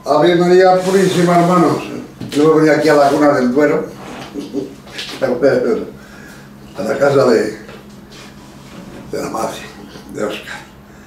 Ave María Purísima, hermanos. Yo venía aquí a la Cuna del Duero, a la casa de la madre, de Óscar.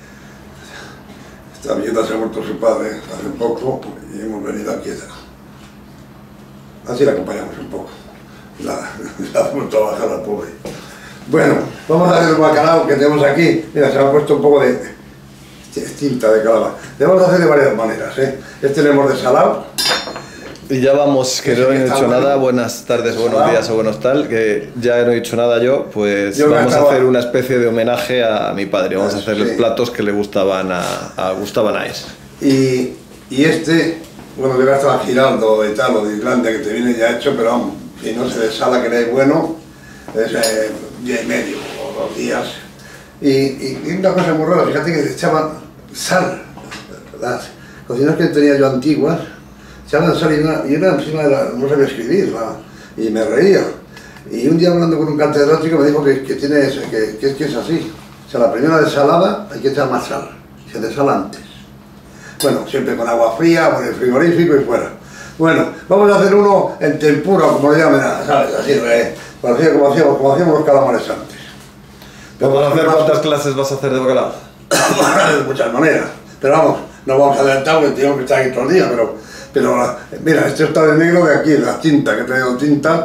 Esta viuda se ha muerto su padre hace poco y hemos venido aquí. Así la acompañamos un poco. La ha vuelto a bajar la pobre. Bueno, vamos a hacer el bacalao que tenemos aquí. Mira, se me ha puesto un poco de tinta de calabaza. Le vamos a hacer de varias maneras, ¿eh? Este le hemos desalado. Y ya vamos, que no he hecho nada. Buenas tardes, buenos días o buenos tal, que ya no he hecho nada yo, pues vamos a hacer una especie de homenaje a mi padre. Vamos a hacerle platos que le gustaban a él. Y este, bueno, yo gastaba Giraldo de tal o de Islandia, que te viene ya hecho, pero vamos, si no se desala que es bueno, es día y medio o 2 días. Y una cosa muy rara, fíjate que se echaban sal. Las cocinas que tenía yo antiguas, echaban sal y una encima de no sabía escribir, y me reía. Y un día hablando con un catedrático me dijo que es así. O sea, la primera desalada hay que echar más sal, se desala antes. Bueno, siempre con agua fría, con el frigorífico y fuera. Bueno, vamos a hacer uno en tempura, como le llaman, ¿sabes? Así, como hacíamos los calamares antes. ¿Vamos a hacer cuántas clases vas a hacer de bacalao? De muchas maneras, pero vamos, no vamos a adelantar porque tenemos que estar aquí todo el día, pero mira, este está de negro de aquí, la tinta, que he traído tinta.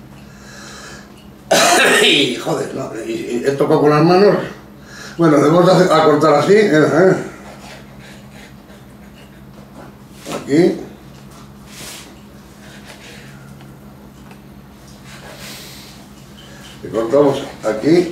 Y joder, no, y he tocado con las manos. Bueno, le vamos a cortar así, aquí. Le cortamos aquí.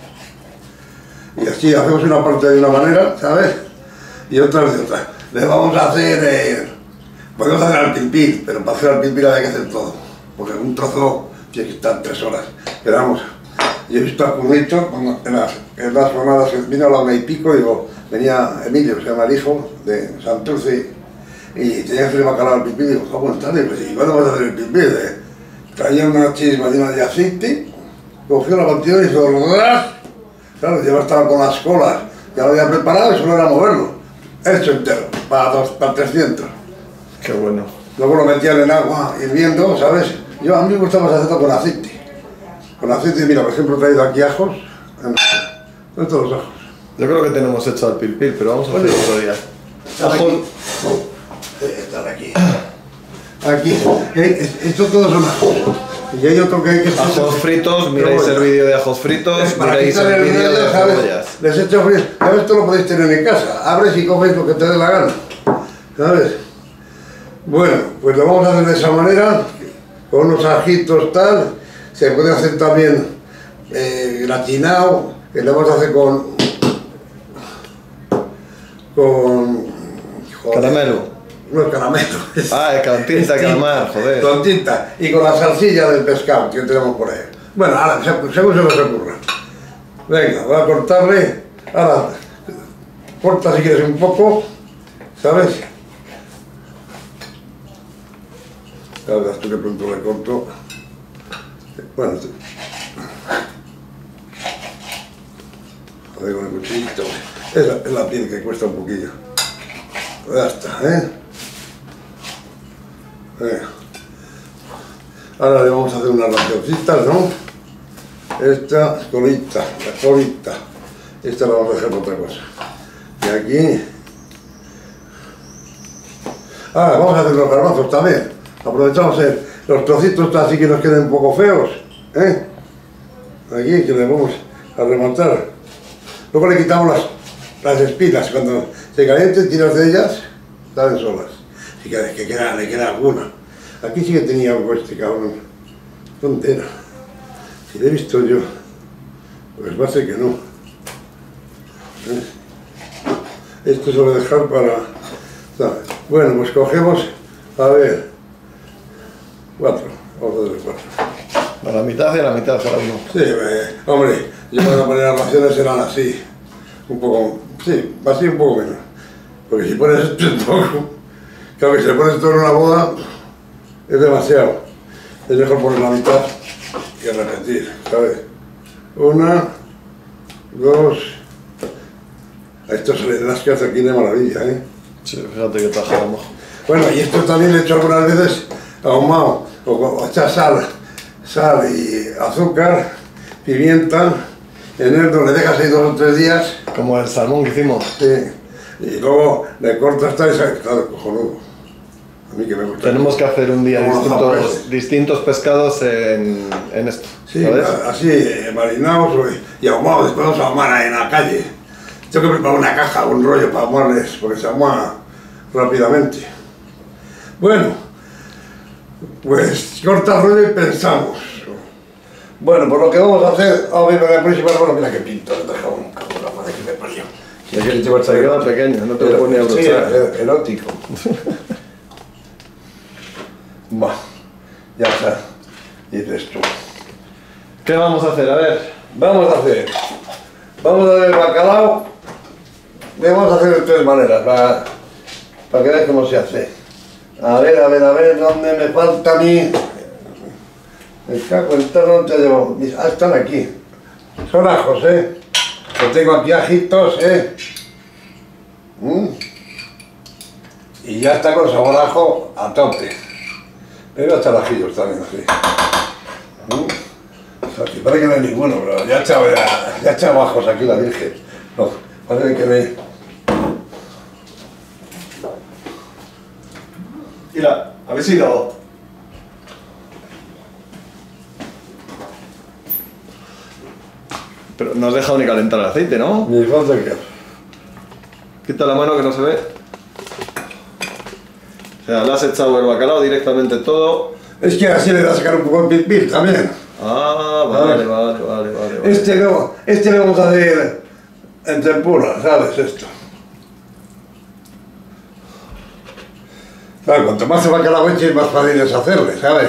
Y así hacemos una parte de una manera, ¿sabes? Y otra de otra. Le vamos a hacer, podemos hacer al pilpil, pero para hacer al pilpil hay que hacer todo. Porque un trozo tiene que estar 3 horas. Pero vamos, yo he visto a Currito, en las jornadas que vino a la 1 y pico, digo, venía Emilio, se llama el hijo, de Santurce, y tenía que hacer el bacalao al pilpil, digo, buenas tardes, pues, ¿y cuándo vas a hacer el pilpil? Traía una chisma llena de aceite, cogió la batidora y hizo ¡ras! Claro, ya estaba con las colas, ya lo había preparado y solo era moverlo. Hecho entero, para 300. Qué bueno. Luego lo metían en agua hirviendo, ¿sabes? A mí me gusta más hacerlo con aceite. Con aceite, mira, por ejemplo, he traído aquí ajos. ¿Dónde están los ajos? Yo creo que tenemos hecho al pilpil, pero vamos a hacer otro día. Ajos. Están aquí. Aquí. Estos todos son ajos. Y hay otro que hay que... Ajos fritos, miráis el vídeo de ajos fritos, miráis el vídeo de cebollas. Les he hecho fritos. ¿Sabes? Esto lo podéis tener en casa. Abres y coges lo que te dé la gana. ¿Sabes? Bueno, pues lo vamos a hacer de esa manera, con unos ajitos tal. Se puede hacer también gratinado, que lo vamos a hacer con caramelo. No es caramelo. Con tinta de calamar, joder. Con tinta y con la salsilla del pescado que tenemos por ahí. Bueno, ahora, según se nos ocurra. Venga, voy a cortarle. Ahora, corta si quieres un poco, ¿sabes? Ya verás tú que pronto le corto. Bueno, a ver con el cuchillito. Es la piel que cuesta un poquillo. Ya está, ¿eh? Ahora le vamos a hacer unas racioncitas, ¿no? Esta colita, la colita. Esta la vamos a dejar por otra cosa. Y aquí... vamos a hacer los garbanzos también. Aprovechamos los trocitos así que nos queden un poco feos, ¿eh? Aquí que le vamos a rematar. Luego le quitamos las espinas. Cuando se calienten, tiras de ellas, salen solas. Si que le queda alguna. Aquí sí que tenía algo este cabrón. ¿Dónde era? Si lo he visto yo, pues va a ser que no. Esto se lo voy a dejar para... ¿sabes? Bueno, pues cogemos, a ver, 4, vamos a darle 4. A la mitad y a la mitad cada uno. Sí, hombre, yo para poner las raciones eran así, un poco, sí, así un poco menos. Porque si pones esto en poco, claro que si le pones todo en una boda, es demasiado. Es mejor poner la mitad que repetir, ¿sabes? 1, 2, a esto se le das que hace aquí de maravilla, ¿eh? Sí, fíjate que tajamos. Bueno, y esto también lo he hecho algunas veces ahumado, o echar sal y azúcar, pimienta, en el le dejas ahí 2 o 3 días. Como el salmón que hicimos. Sí, y luego le cortas tal y sale, claro, cojonudo. A mí que me gusta. Tenemos que hacer un día distintos pescados en esto. Sí, ¿sabes? así, marinados y ahumados, después los ahumar ahí en la calle. Tengo que preparar una caja, un rollo para ahumarles, porque se ahuma rápidamente. Bueno, pues corta el rollo y pensamos. Bueno, pues lo que vamos a hacer, a ver la próxima semana, mira qué pinto, le deja un cabrón, la madre que me parió. Si aquí te queda pequeño, no te lo ponía a brochar. Sí, erótico. Bah, ya está, dices tú. ¿Qué vamos a hacer? A ver. Vamos a hacer el bacalao, le vamos a hacer de 3 maneras, para que veáis cómo se hace. A ver, ¿dónde me falta a mí? Me cago en todo, no te llevo. Ah, están aquí. Son ajos, ¿eh? Yo tengo aquí ajitos, ¿eh? Y ya está con sabor a ajo a tope. Pero hasta ajillos también, así. Aquí parece que no hay ninguno, pero ya he echado ajos aquí la Virgen. No, parece que no hay. Mira, ¿habéis ido? Pero no has dejado ni calentar el aceite, ¿no? Ni falta que. Quita la mano que no se ve. O sea, le has echado el bacalao directamente todo. Es que así le da a sacar un poco de pil también. Ah, vale. Este le vamos a hacer en tempura, ¿sabes? Esto. Claro, cuanto más se bacalao eche, más fácil es hacerle, ¿sabes?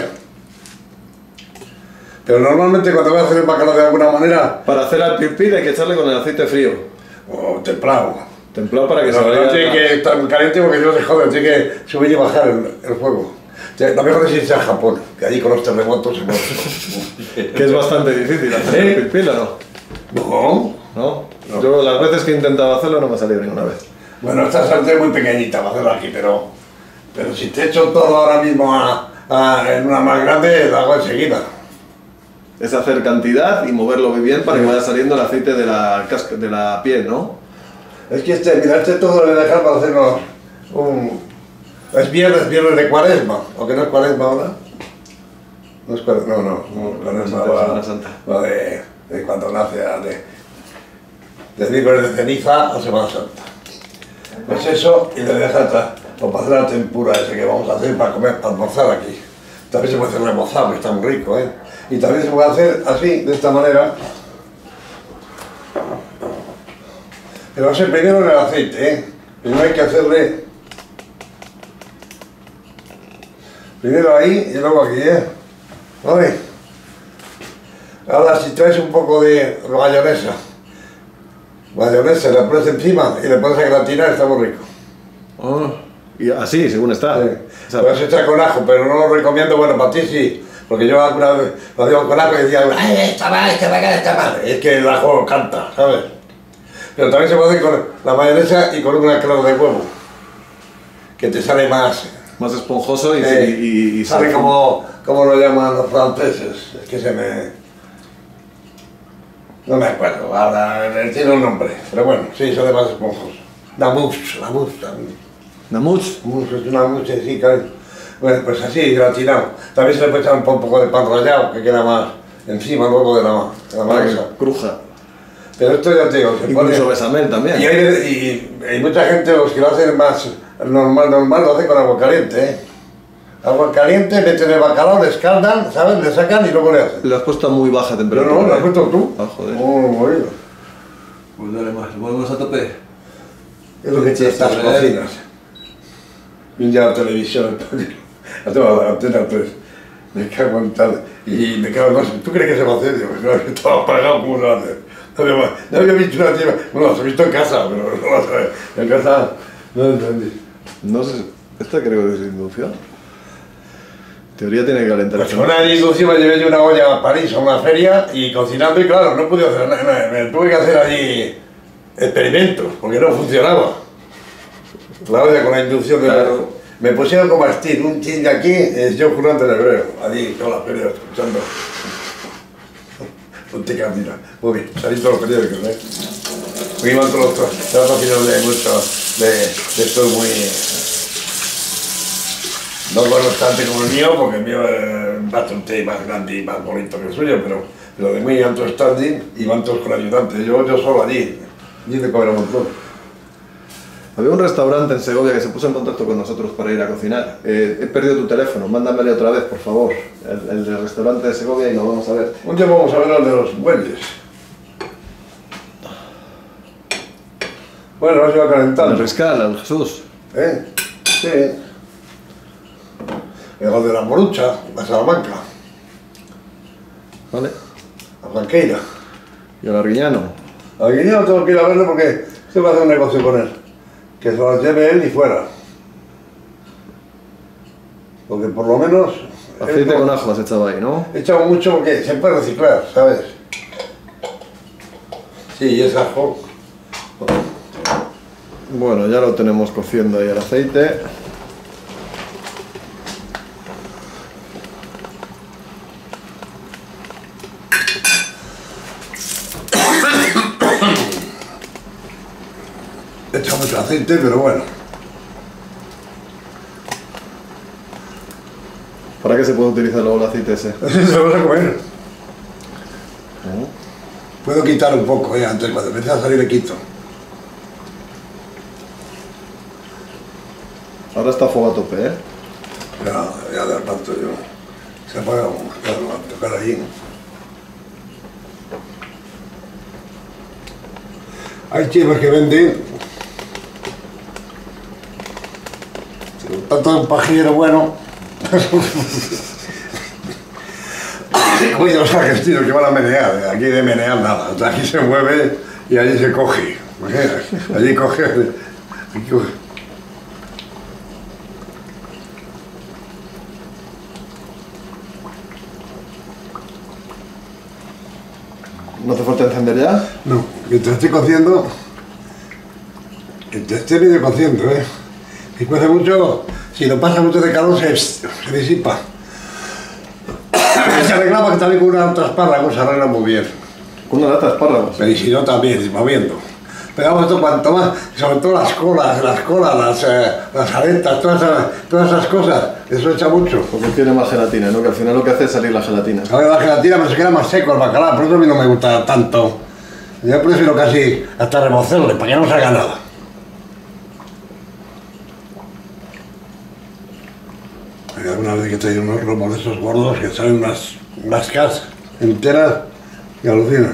Pero normalmente cuando voy a hacer el bacalao de alguna manera... Para hacer al pil hay que echarle con el aceite frío. O templado. Templado para que se vaya... vaya... No tiene que estar caliente porque si no se jode, tiene que subir y bajar el fuego. Lo mejor es irse a Japón, que allí con los terremotos se muere. Que es bastante difícil hacer el pil, ¿o no? ¿No? Yo las veces que he intentado hacerlo no me ha salido ninguna vez. Bueno, esta sartén es muy pequeñita para hacerlo aquí, pero si te echo todo ahora mismo en una más grande, lo hago enseguida. Es hacer cantidad y moverlo muy bien para que vaya saliendo el aceite de la piel, ¿no? Es que mira, todo lo voy a dejar para hacerlo Es viernes de Cuaresma, aunque no es Cuaresma ahora. No es Cuaresma, no, Cuaresma va de cuando nace, de miércoles de ceniza a Semana Santa. Pues eso, y le dejas para hacer la tempura ese que vamos a hacer para comer, para almorzar aquí. También se puede hacer remozado, que está muy rico, ¿eh? Y también se puede hacer así, de esta manera. Pero va a ser primero en el aceite, ¿eh? Primero hay que hacerle... Primero ahí y luego aquí, ¿eh? ¿Vale? Ahora si traes un poco de mayonesa, la pones encima y le pones a gratinar, está muy rico. Oh, y así, según está. Sí. Puedes echar con ajo, pero no lo recomiendo, bueno, para ti sí. Porque yo alguna vez lo digo con ajo y decía, ¡ay, está mal! Es que el ajo canta, ¿sabes? Pero también se puede hacer con la mayonesa y con una clara de huevo, que te sale más esponjoso y sale como lo llaman los franceses. Es que no me acuerdo, ahora tiene un nombre, pero bueno, sí, sale más esponjoso. La mousse también. ¿La mousse? Es una mousse, sí, claro. Bueno, pues así, gratinado. También se le puede echar un poco de pan rallado, que queda más encima luego de la masa. Cruja. Pero esto ya te digo, se incluso pone... bechamel también. Y hay mucha gente, los que lo hacen más normal, lo hacen con agua caliente, ¿eh? Agua caliente, meten el bacalao, le escaldan, ¿sabes? Le sacan y luego le hacen. Lo has puesto a muy baja temperatura. No, lo has puesto tú. Ah, joder. Movido. Pues dale más, ¿lo volvemos a tope? Es lo que tiene estas cocinas. Y ya la televisión, la tengo la antena 3. Me cago en tal. Y me cago en más. ¿Tú crees que se va a hacer? Digo, no, estaba apagado, ¿cómo se va a hacer? No había visto una tía. Bueno, lo he visto en casa, pero no lo sabía. En casa no lo entendí. No sé, esta creo que es inducción. En teoría tiene que calentar. Pues una inducción me llevé yo una olla a París a una feria y cocinando, y claro, no pude hacer nada. Me tuve que hacer allí experimentos porque no funcionaba. La olla con la inducción de claro. Me pusieron como Steve, un chin de aquí, yo jurando en hebreo, allí, todas las peleas, escuchando. Ponte mira, muy bien, salí todos los periódicos, ¿eh? Porque iban todos los patrocinios de mucho, estoy muy... No constante como el mío, porque el mío es bastante más grande y más bonito que el suyo, pero de muy alto standing y van todos con ayudantes. Yo solo allí de comer un montón. Había un restaurante en Segovia que se puso en contacto con nosotros para ir a cocinar. He perdido tu teléfono, mándamele otra vez, por favor. El del restaurante de Segovia y nos vamos a ver. Un día vamos a ver el de los muebles. Bueno, no se va calentando. El Riscal, el Jesús. Sí. El de la Morucha, la Salamanca. Vale. La Blanqueira. ¿Y el Arguiñano? Al Arguiñano tengo que ir a verlo porque se va a hacer un negocio con él. Que se las lleve él y fuera. Porque por lo menos... Aceite con ajo has echado ahí, ¿no? He echado mucho porque se puede reciclar, ¿sabes? Sí, es ajo. Bueno, ya lo tenemos cociendo ahí el aceite. He echado mucho aceite, pero bueno. ¿Para qué se puede utilizar luego el aceite ese? Se lo vas a comer. Puedo quitar un poco, antes cuando empiece a salir le quito. Ahora está a fuego a tope, ¿eh? Ya de tanto yo. Se apaga, claro, a tocar ahí. Hay chivas que venden. Tanto un pajillero bueno. Oye, los argentinos que van a menear, aquí de menear nada, o sea, aquí se mueve y allí se coge. Allí coge. ¿No hace falta encender ya? No, mientras estoy cociendo, mientras esté medio cociendo, si cuece mucho, si lo pasa mucho de calor se disipa. Se arreglaba que también con una otra espárragos se arregla muy bien. ¿Con una lata de espárragos? Pero y si no también, moviendo. Pero vamos, esto cuanto más, sobre todo las colas, las aretas, todas esas cosas, eso echa mucho. Porque tiene más gelatina, ¿no? Que al final lo que hace es salir la gelatina. A ver, la gelatina me se queda más seco el bacalao, por eso a mí no me gusta tanto. Yo prefiero casi hasta remocerle, para que no salga nada. Hay alguna vez que traído unos lomos de esos gordos que salen unas casas enteras y alucinan.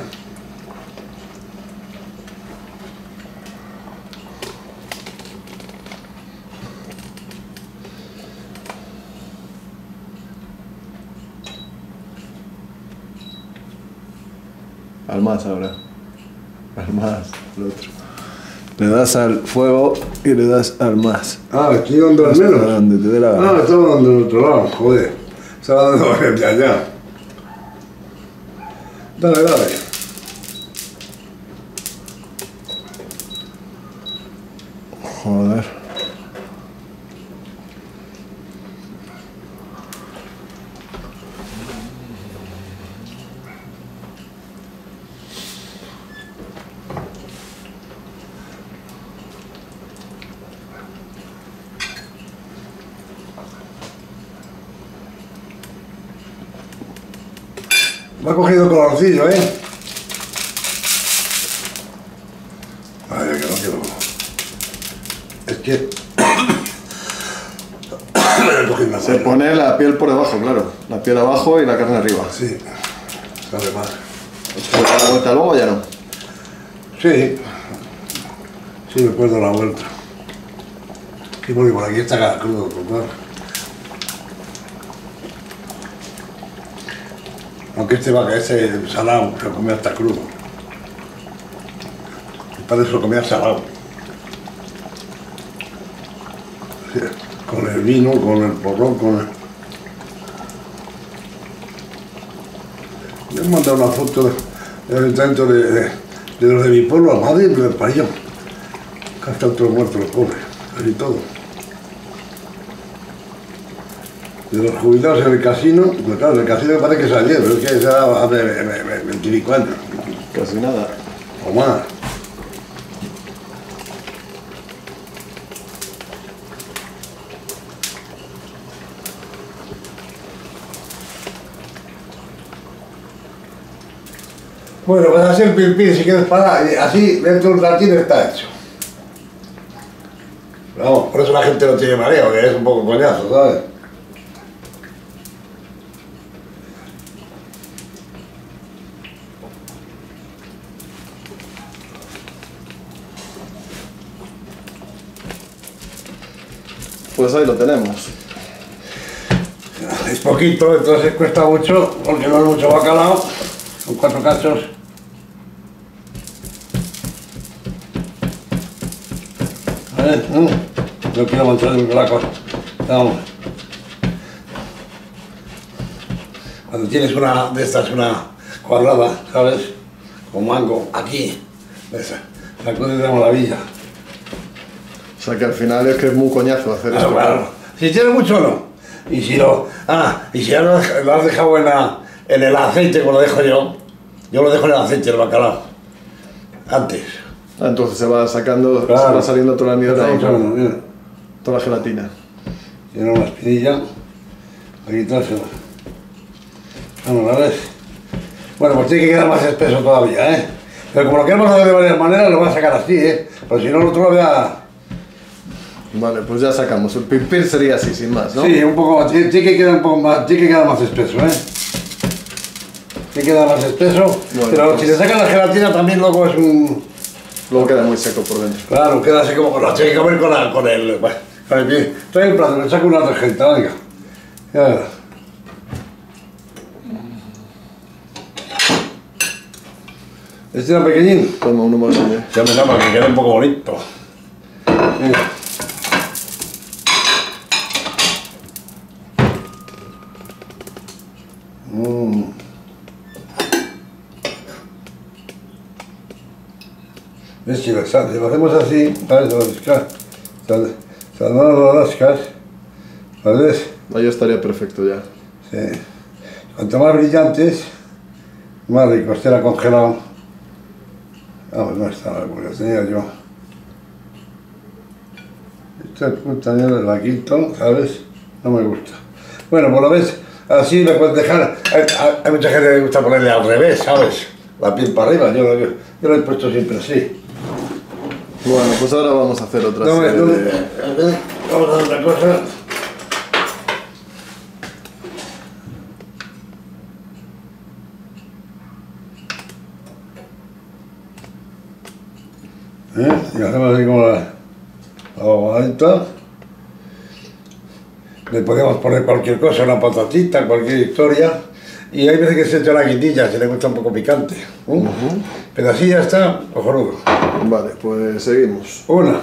Al más ahora. Al más, el otro. Le das al fuego y le das al más. Estoy dando al menos. Donde te dé la gana. Estaba dando del otro lado, joder. Estaba dando de allá. Dale. Joder. Me ha cogido colorcillo, Ay, que no quiero. Es que... Se pone la piel por debajo, claro. La piel abajo y la carne arriba. Sí, sabe mal. ¿Puedes dar la vuelta luego o ya no? Sí. Sí, me puedo dar la vuelta. Sí, porque por aquí está crudo, total. Aunque ese salado se lo comía hasta crudo. Mi padre se lo comía salado. Sí, con el vino, con el porrón, con el... Me han mandado una foto del intento de los de mi pueblo, a Madrid, del país. Que están todos muertos los pobres, y todo. de los jubilados en el casino. Pues claro, el casino parece que es ayer, pero es que ya hace 20 años. Casi nada. O más. Bueno, pues así el pilpil, si quieres parar, así dentro de un ratito está hecho. Vamos, por eso la gente no tiene mareo, que es un poco coñazo, ¿sabes? Pues ahí lo tenemos. Es poquito, entonces cuesta mucho, porque no es mucho bacalao. Son 4 cachos. A ver, no quiero manchar la cosa. Vamos. Cuando tienes una de estas, una cuadrada, ¿sabes? Con mango, aquí, sacudes de maravilla. O sea que al final es que es muy coñazo hacer eso. Claro. Si tienes mucho no. Y si no, y si ya lo has dejado en el aceite, como lo dejo yo lo dejo en el aceite, el bacalao, antes. Entonces se va sacando, claro. Se va saliendo toda la mierda ahí, toda la gelatina. Tiene una espinilla, aquí quitársela. Vamos, ¿la ves? Bueno, pues tiene que quedar más espeso todavía, ¿eh? Pero como lo queremos hacer de varias maneras, lo voy a sacar así, ¿eh? Porque si no, el otro lo voy a... Vale, pues ya sacamos. El pilpil sería así, sin más, ¿no? Sí, un poco más, tiene que quedar un poco más, tiene que quedar más espeso, ¿eh? Tiene que quedar más espeso, bueno, pero pues, si le sacas la gelatina también luego es un... Luego queda muy seco por dentro. Claro, queda así como, lo tiene que comer con el pie. Trae el plato, le saco una tarjeta, venga. Ya. ¿Este era pequeñín? Toma uno más grande. Ya me da para que quede un poco bonito. ¿Ves? Si lo hacemos así, ¿sabes? Salvamos las rascas, ¿sabes? Ahí estaría perfecto ya. Sí. Cuanto más brillantes, más rico. Este era congelado. Vamos, no está mal, porque lo tenía yo. Esta puta mierda la quito, ¿sabes? No me gusta. Bueno, pues lo ves, así me puedes dejar. Hay mucha gente que le gusta ponerle al revés, ¿sabes? La piel para arriba, yo lo he puesto siempre así. Bueno, pues ahora vamos a hacer otra serie Vamos a hacer otra cosa. Y hacemos así como la bobadita. Le podemos poner cualquier cosa, una patatita, cualquier historia. Y hay veces que se echa una guindilla, si le gusta un poco picante. Pero así ya está, cojonudo. Vale, pues seguimos. Una.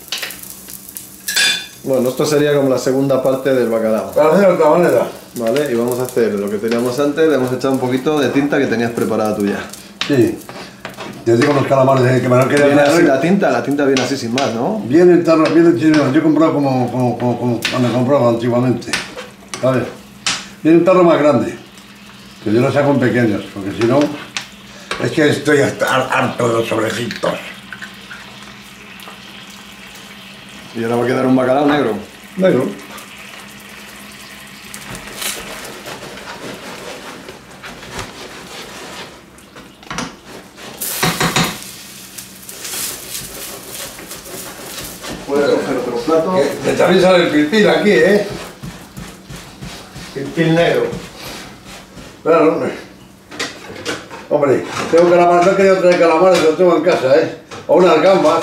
Bueno, esto sería como la segunda parte del bacalao. Para hacer de otra manera. Vale, y vamos a hacer lo que teníamos antes, le hemos echado un poquito de tinta que tenías preparada tú ya. Sí. Te digo los calamares que me lo quería viene así la tinta viene así sin más, ¿no? Viene en tarro, viene chino. Yo he comprado como cuando compraba antiguamente. ¿Sabes? Viene un tarro más grande. Que yo lo saco en pequeños, porque si no... Es que estoy harto de los sobrecitos. Y ahora va a quedar un bacalao negro. Negro. Voy a coger otro plato. Que también sale el pilpil aquí, ¿eh? Pilpil negro. Claro, hombre, tengo calamares, no he querido traer calamares, los tengo en casa, ¿eh? O unas gambas.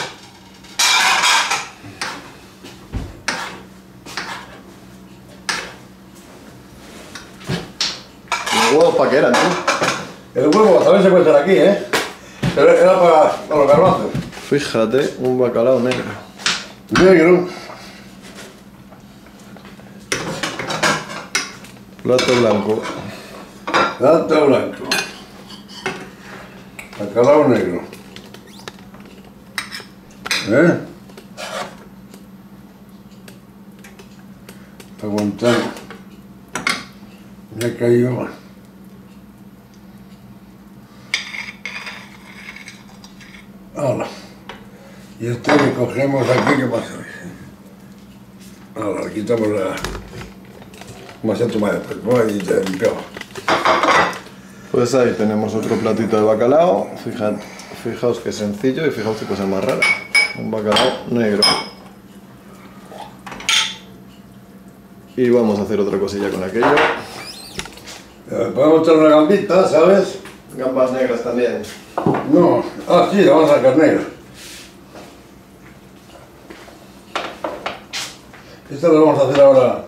¿Los huevos para qué eran, tú? El huevo también se puede estar aquí, ¿eh? Pero era para los garbanzos. Fíjate, un bacalao negro. Negro. Plato blanco. Plato blanco. Bacalao negro. Aguantar. Ya cayó. Ahora. Y este le cogemos aquí, ¿qué pasa? Ahora, le quitamos la... Como hacía tu madre, pues, y te limpiamos. Pues ahí tenemos otro platito de bacalao. Fijaos qué sencillo y fijaos qué cosa más rara. Un bacalao negro. Y vamos a hacer otra cosilla con aquello. Podemos echar una gambita, ¿sabes? Gambas negras también. No, sí, la vamos a sacar negra. Esto lo vamos a hacer ahora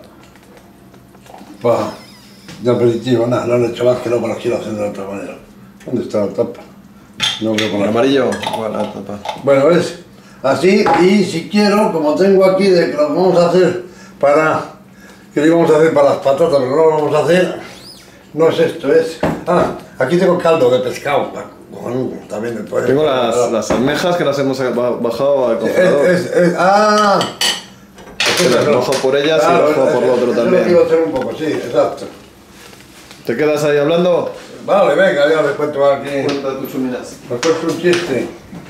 de aperitivo. Nada, no lo he hecho más que no, pero quiero hacer de otra manera. ¿Dónde está la tapa? No veo con el amarillo. Bueno, la tapa. Bueno, ¿ves? Así, y si quiero, como tengo aquí de que lo vamos a hacer que lo íbamos a hacer para las patatas, pero no lo vamos a hacer, no es esto, es... aquí tengo caldo de pescado, también me puede... Tengo las almejas que las hemos bajado al congelador. Bajo por ellas, claro, y bajo por lo otro también. Eso lo quiero hacer un poco, sí, exacto. ¿Te quedas ahí hablando? Vale, venga, ya les cuento aquí. Cuenta tus chuminas. Les cuento un chiste.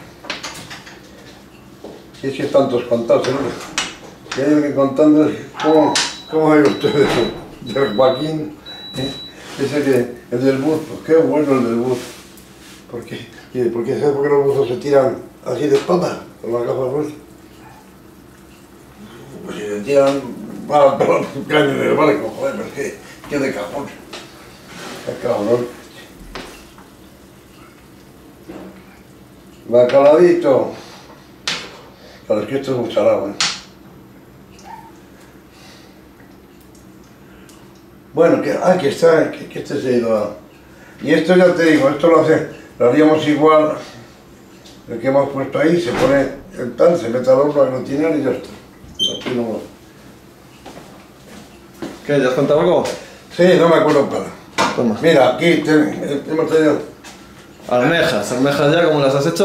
Si es que tantos contados, ¿no? Que hay que contando, ¿cómo hay ustedes? De Joaquín, ese que, el del buzo, qué bueno el del buzo. ¿Por qué? Porque ¿sabes por qué los buzos se tiran así de espalda? Con las gafas rosas. Pues si se tiran para los caños del barco, joder, pues qué de cajón. Qué cabrón. Bacaladito. Claro, es que esto es mucha agua, ¿eh? Bueno, que este se ha ido a... Y esto ya te digo, esto lo haríamos igual, el que hemos puesto ahí, se pone el tal, se mete al horno a aglutinar y ya está. Aquí no... ¿Qué? ¿Ya has contado algo? Sí, no me acuerdo para. Toma. Mira, aquí hemos tenido... Almejas ya, ¿cómo las has hecho?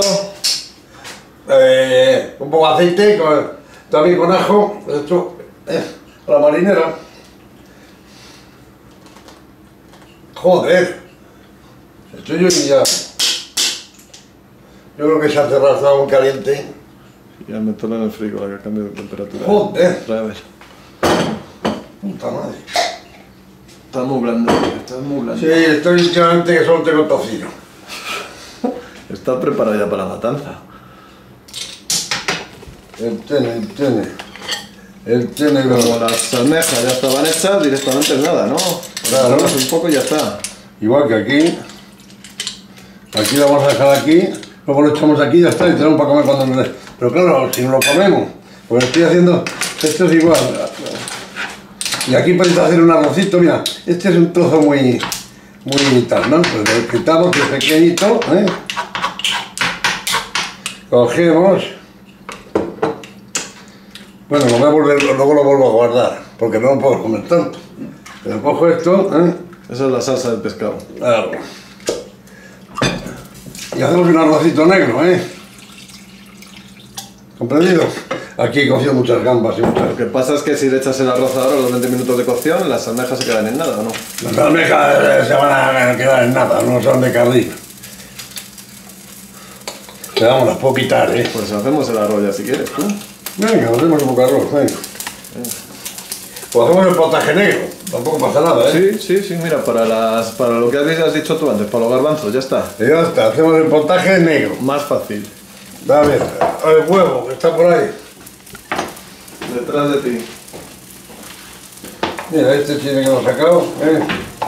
Un poco de aceite, también con ajo, esto a la marinera. Joder, estoy yo ya. Yo creo que se ha cerrado, estaba muy caliente. Y al meterlo en el frigo, la que cambie de temperatura. Joder. Trae a ver. Puta madre. Está muy blando, está muy blando. Sí, estoy últimamente que solo tengo tocino. Está preparado ya para la matanza. El tene. Como las almejas ya estaban hechas, directamente es nada, ¿no? Claro. Un poco y ya está. Igual que aquí. Aquí lo vamos a dejar aquí, luego lo echamos aquí y ya está, y tenemos para comer cuando nos dé. Pero claro, si no lo comemos, pues estoy haciendo, esto es igual. Y aquí podéis hacer un arrocito, mira, este es un trozo muy tal, ¿no? Pues lo quitamos, que es pequeñito, ¿eh? Cogemos. Bueno, luego lo vuelvo a guardar, porque no lo puedo comer tanto. Pero cojo esto, ¿eh? Esa es la salsa del pescado. Claro. Y hacemos un arrocito negro, ¿eh? ¿Comprendido? Aquí he cocido muchas gambas y muchas... Lo que pasa es que si le echas el arroz ahora, los 20 minutos de cocción, las almejas se quedan en nada, ¿o no? Las almejas se van a quedar en nada, no son de carril. Le damos, las puedo quitar, ¿eh? Pues hacemos el arroz ya si quieres, tú. Venga, hacemos un poco de arroz, venga. Pues hacemos el potaje negro, tampoco pasa nada, ¿eh? Sí, mira, para lo que has dicho tú antes, para los garbanzos, ya está. Y ya está, hacemos el potaje negro. Más fácil. A ver, el huevo, que está por ahí. Detrás de ti. Mira, este tiene que lo he sacado, ¿eh?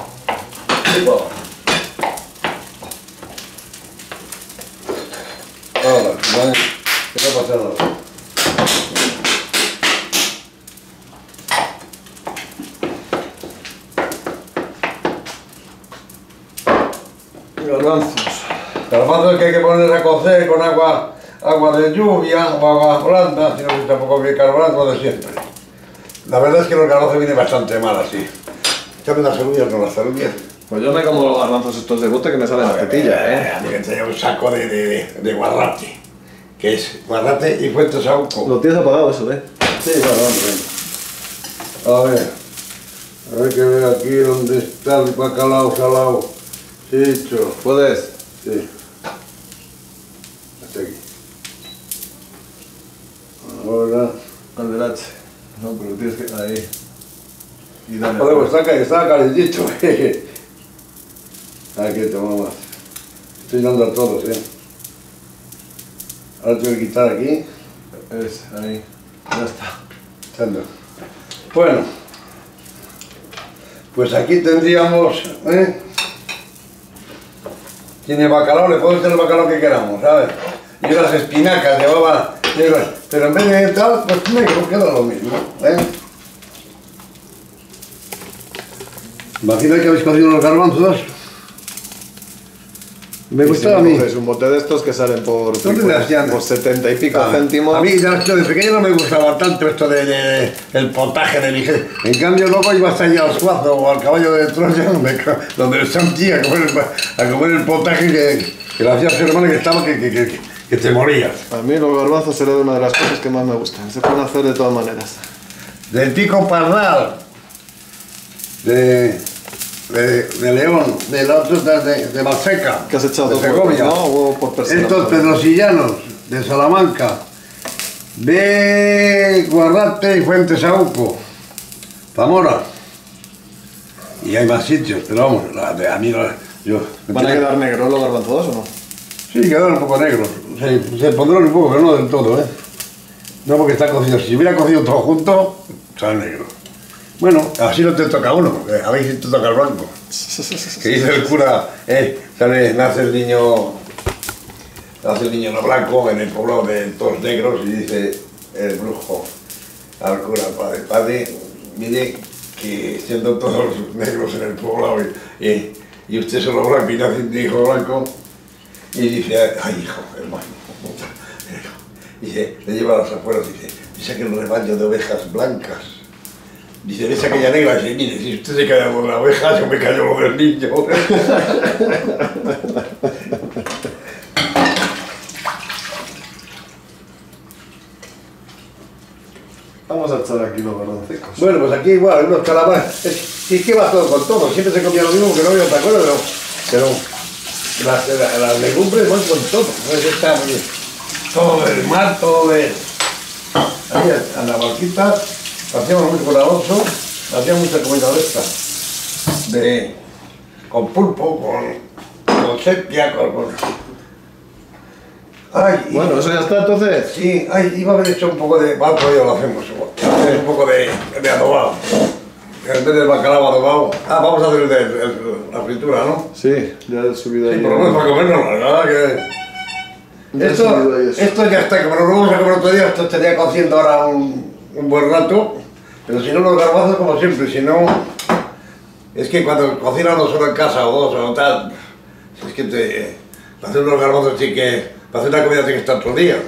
Ahora, vale, que no pasa nada. Garbanzos que hay que poner a cocer con agua de lluvia o agua blanda, si no se tampoco bicarbonato de siempre. La verdad es que los garbanzos vienen bastante mal así. Echame las cebollas con las cebollas. Pues yo me como los garbanzos estos de bote que me salen a la tetilla, ¿eh? A mí que tenía un saco de guarrate, que es guarrate y fuente sauco. Lo tienes apagado eso, ¿eh? Sí, vale. A ver. A ver que ver aquí dónde está el bacalao salado. Hecho. ¿Puedes? Sí. Hasta aquí. Ahora. Al del H. No, pero tienes que... Ahí. Y dale. Joder, pues está calentito. Aquí tomamos. Estoy dando a todos, Ahora tengo que quitar aquí. Ahí. Ya está. Echando. Bueno. Pues aquí tendríamos, Tiene bacalao, le podemos hacer el bacalao que queramos, ¿sabes? Y las espinacas llevaba negras, pero en vez de tal, pues negro, queda lo mismo, Imagina que habéis cogido los garbanzos. Me gustaba a mí. Es un bote de estos que salen por 70 y pico céntimos. A mí ya de pequeño no me gustaba tanto esto el potaje de mi gente. En cambio luego ibas allá al Suazo o al Caballo de Troya donde están aquí a comer el potaje que lo hacía su hermano que te morías. A mí los garbanzos era una de las cosas que más me gustan. Se pueden hacer de todas maneras. Del pico pardal. De León, de Balseca, que has echado de Segovia, ¿no? O por persona, estos pedrosillanos de Salamanca, de Guarrate y Fuentesauco, Zamora, y hay más sitios, pero vamos, a mí yo... ¿Van a quedar negros los garbanzos o no? Sí, quedaron un poco negros, se pondrán un poco, pero no del todo, No porque está cocido, si hubiera cocido todo junto, sale negro. Bueno, así no te toca uno, porque a veces te toca el blanco. Que dice el cura, nace el niño no blanco en el poblado de todos negros y dice el brujo al cura, padre, mire que siendo todos negros en el poblado y usted solo blanco y nace un hijo blanco y dice, ay hijo, hermano, dice, le lleva a las afueras y dice que el rebaño de ovejas blancas. Dice, ves aquella negra, dice, mire, si usted se calla con la oveja, yo me callo con el niño. Vamos a echar aquí los garbancicos. Bueno, pues aquí igual, unos calamares. Es que va todo con todo, siempre se comía lo mismo, que no había otra cosa, pero las legumbres van con todo. Entonces está muy bien. Todo del mar, todo de... Ahí, a la barquita. Hacíamos mucho con Alonso, hacíamos mucha comida de esta, con pulpo, con sepia, Ay, bueno, eso ya está entonces. Sí, iba a haber hecho un poco de... Otro día lo hacemos, un poco de adobado. En vez del bacalao adobado. Vamos a hacer la fritura, ¿no? Sí, ya he subido ahí. Sí, por lo menos para comernos, la verdad que... Esto ya está, como nos vamos a comer otro día, esto estaría cociendo ahora un buen rato, pero si no los garbanzos como siempre, si no, es que cuando cocinan uno solo en casa o dos o tal, es que para hacer unos garbanzos para hacer una comida tiene que estar todo el día.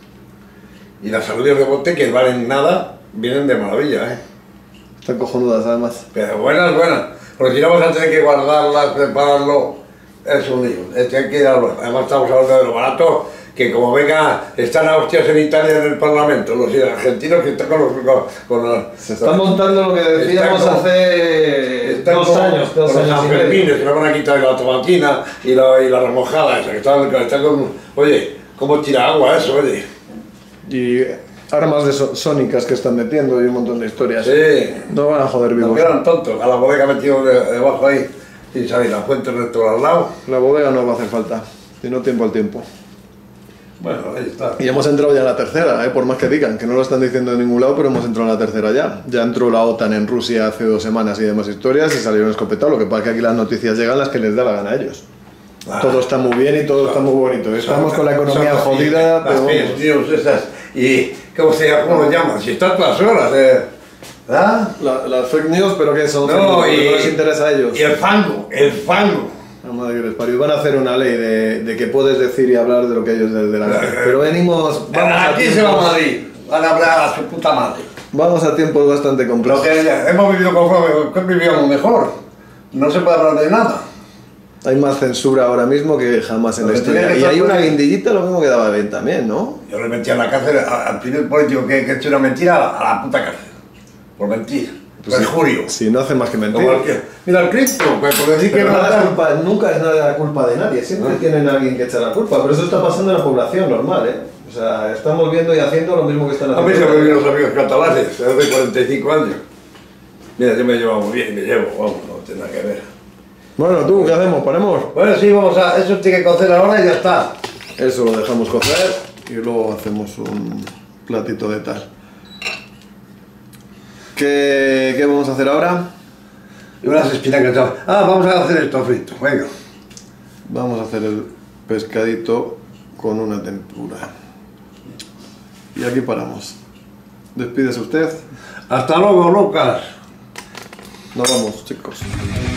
Y las alubias de bote que valen nada, vienen de maravilla, Están cojonudas además. Pero buenas, porque si no vamos a tener que guardarlas, prepararlo, es un lío, hay que ir además estamos hablando de lo barato, que como venga, están a hostias en Italia en el Parlamento, los argentinos que están con los... Se está montando lo que decíamos hace 2 años, con los sanfermines, que nos van a quitar la tomatina y la remojada esa, que están con... Oye, ¿cómo tira agua eso, oye? Y armas sónicas que están metiendo y un montón de historias. Sí. No van a joder vivos. No quedan tontos, a la bodega metido debajo ahí, y sabéis, la fuente recto al lado. La bodega no va a hacer falta, sino tiempo al tiempo. Bueno, ahí está. Y hemos entrado ya en la tercera, por más que digan, que no lo están diciendo de ningún lado, pero hemos entrado en la tercera ya. Ya entró la OTAN en Rusia hace 2 semanas y demás historias y salieron escopetados. Lo que pasa es que aquí las noticias llegan las que les da la gana a ellos. Todo está muy bien y todo está muy bonito. Estamos con la economía jodida, pero fake news esas. ¿Y cómo lo llaman? Si están todas horas, Las fake news, pero ¿qué son? No, no les interesa a ellos. Y el fango. La madre que les parió. Van a hacer una ley de que puedes decir y hablar de lo que ellos les dé la gana. Pero venimos... Aquí se va a Madrid. Van a hablar a su puta madre. Vamos a tiempos bastante complejos. Hemos vivido conforme vivíamos mejor. No se puede hablar de nada. Hay más censura ahora mismo que jamás en la historia. Y hay una guindillita, lo mismo que daba bien también, ¿no? Yo le metí a la cárcel al primer político que ha hecho una mentira a la puta cárcel. Por mentir. perjurio. Si no hace más que mentir. Mira, el Cristo, pues por decir pero que no... culpa, nunca es nada la culpa de nadie, siempre tienen a alguien que echar la culpa, pero eso está pasando en la población normal, ¿eh? O sea, estamos viendo y haciendo lo mismo que están haciendo. A mí se me vienen los amigos catalanes, hace 45 años. Mira, yo me llevo muy bien, me llevo, vamos, no tiene nada que ver. Bueno, ¿tú qué hacemos? ¿Paremos? Bueno, sí, vamos a... Eso tiene que cocer ahora y ya está. Eso lo dejamos cocer y luego hacemos un platito de tal. ¿Qué vamos a hacer ahora? Y unas espinacas. Vamos a hacer esto frito, venga. Vamos a hacer el pescadito con una tempura. Y aquí paramos. Despídese usted. Hasta luego, Lucas. Nos vamos, chicos.